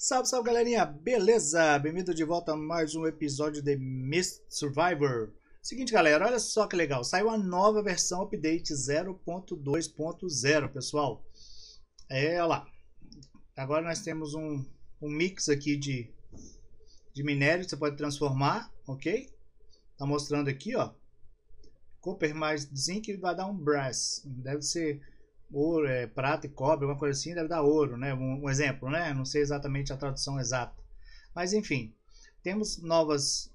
Salve, salve galerinha, beleza? Bem-vindo de volta a mais um episódio de Mist Survivor. Seguinte galera, olha só que legal, saiu a nova versão update 0.2.0, pessoal. Olha lá, agora nós temos um mix aqui de minério que você pode transformar, ok? Tá mostrando aqui, ó, copper mais zinc vai dar um brass, deve ser ouro, prata e cobre, alguma coisa assim, deve dar ouro, né? Um exemplo, né? Não sei exatamente a tradução exata. Mas enfim, temos novos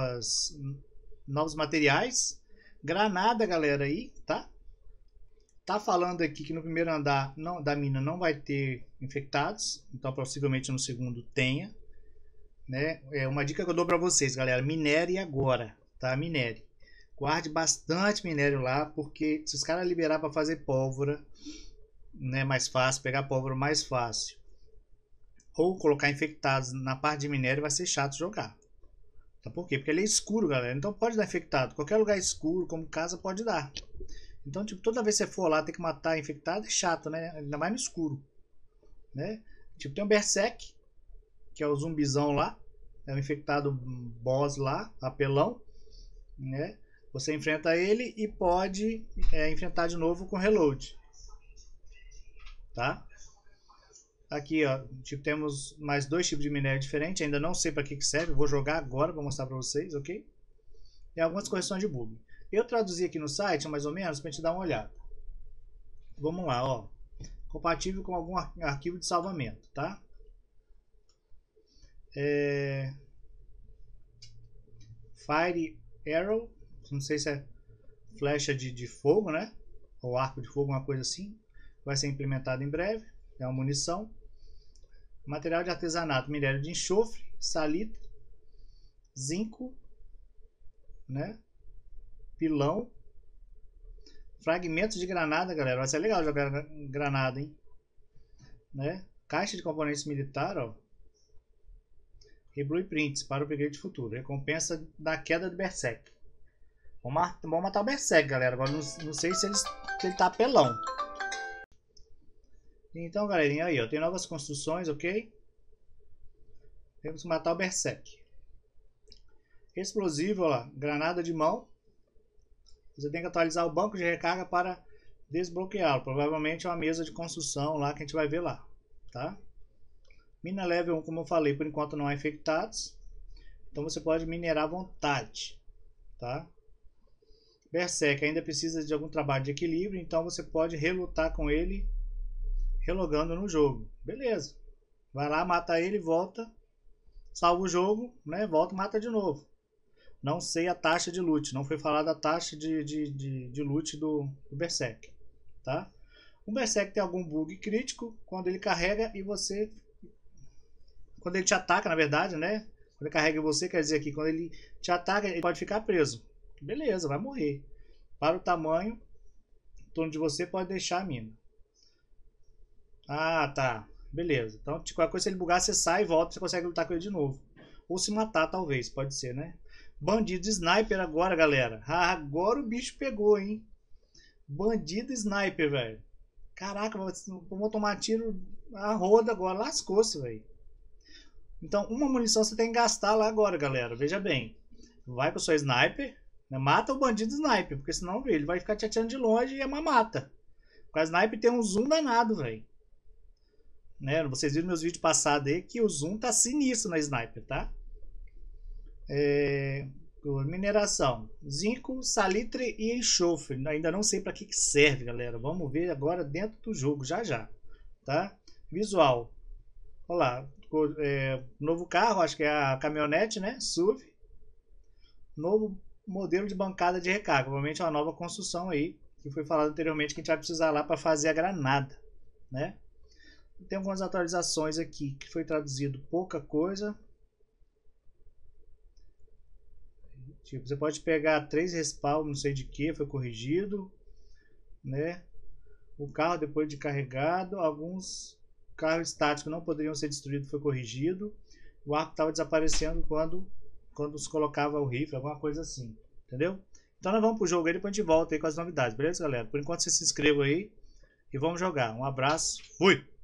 materiais. Granada, galera, aí, tá? Tá falando aqui que no primeiro andar da mina não vai ter infectados, então possivelmente no segundo tenha, né? Uma dica que eu dou para vocês, galera, minere agora, tá? Minere. Guarde bastante minério lá, porque se os caras liberar para fazer pólvora, né, mais fácil, pegar pólvora mais fácil, ou colocar infectados na parte de minério, vai ser chato jogar. Tá? Por quê? Porque ele é escuro, galera. Então pode dar infectado. Qualquer lugar escuro, como casa, pode dar. Então, tipo, toda vez que você for lá ter que matar infectado, é chato, né? Ainda mais no escuro. Né? Tipo, tem um Berserk, que é o zumbizão lá. É o infectado boss lá, apelão. Né? Você enfrenta ele e pode enfrentar de novo com reload. Tá? Aqui, ó, tipo, temos mais dois tipos de minério diferentes. Ainda não sei para que serve. Vou jogar agora para mostrar para vocês, ok? Tem algumas correções de bug. Eu traduzi aqui no site, mais ou menos, para a gente dar uma olhada. Vamos lá, ó. Compatível com algum arquivo de salvamento, tá? Fire Arrow. Não sei se é flecha de fogo, né? Ou arco de fogo, uma coisa assim. Vai ser implementado em breve. É uma munição. Material de artesanato, minério de enxofre, salitre, zinco, né? Pilão, fragmentos de granada, galera. Vai ser legal jogar granada, hein? Né? Caixa de componentes militar, ó. E blueprints para o upgrade futuro. Recompensa da queda do Berserk. Vamos matar o Berserk, galera. Agora não sei se ele tá apelão. Então, galerinha, aí, ó, tem novas construções, ok? Temos que matar o Berserk. Explosivo, ó lá, granada de mão. Você tem que atualizar o banco de recarga para desbloqueá-lo. Provavelmente é uma mesa de construção lá que a gente vai ver lá, tá? Mina level 1, como eu falei, por enquanto não há infectados. Então você pode minerar à vontade, tá? Berserk ainda precisa de algum trabalho de equilíbrio, então você pode relutar com ele relogando no jogo. Beleza. Vai lá, mata ele, volta, salva o jogo, né? Volta e mata de novo. Não sei a taxa de loot. Não foi falada a taxa de loot do Berserk. Tá? O Berserk tem algum bug crítico quando ele carrega e você... Quando ele te ataca, na verdade, né? Quando ele carrega você, quer dizer que quando ele te ataca, ele pode ficar preso. Beleza, vai morrer. Para o tamanho, em torno de você pode deixar a mina. Ah, tá. Beleza. Então, qualquer coisa, se ele bugar, você sai e volta, você consegue lutar com ele de novo. Ou se matar, talvez. Pode ser, né? Bandido sniper agora, galera. Ah, agora o bicho pegou, hein? Bandido sniper, velho. Caraca, vou tomar tiro a roda agora. Lascou-se, velho. Então, uma munição você tem que gastar lá agora, galera. Veja bem. Vai com o seu sniper. Né? Mata o bandido sniper. Porque senão ele vai ficar te atirando de longe e é uma mata. O sniper tem um zoom danado, velho. Né? Vocês viram meus vídeos passados aí que o zoom tá sinistro na sniper, tá? Mineração, zinco, salitre e enxofre. Ainda não sei para que serve, galera. Vamos ver agora dentro do jogo, já, tá? Visual, olha lá, novo carro, acho que é a caminhonete, né? SUV. Novo modelo de bancada de recarga, provavelmente é uma nova construção aí que foi falado anteriormente que a gente vai precisar lá para fazer a granada, né? Tem algumas atualizações aqui que foi traduzido pouca coisa. Tipo, você pode pegar 3 respawn, não sei de que, foi corrigido, né? O carro depois de carregado, alguns carros estáticos não poderiam ser destruídos, foi corrigido. O arco estava desaparecendo quando se colocava o rifle, alguma coisa assim, entendeu? Então nós vamos pro jogo aí, depois a gente volta aí com as novidades, beleza, galera? Por enquanto você se inscreva aí e vamos jogar. Um abraço, fui!